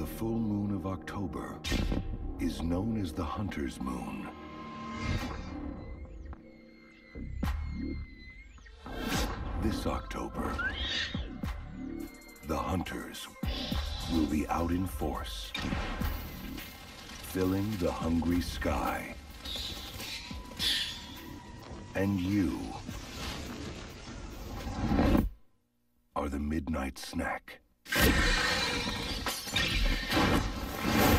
full moon of October is known as the Hunter's Moon. This October, the Hunters will be out in force, filling the hungry sky. And you are the midnight snack.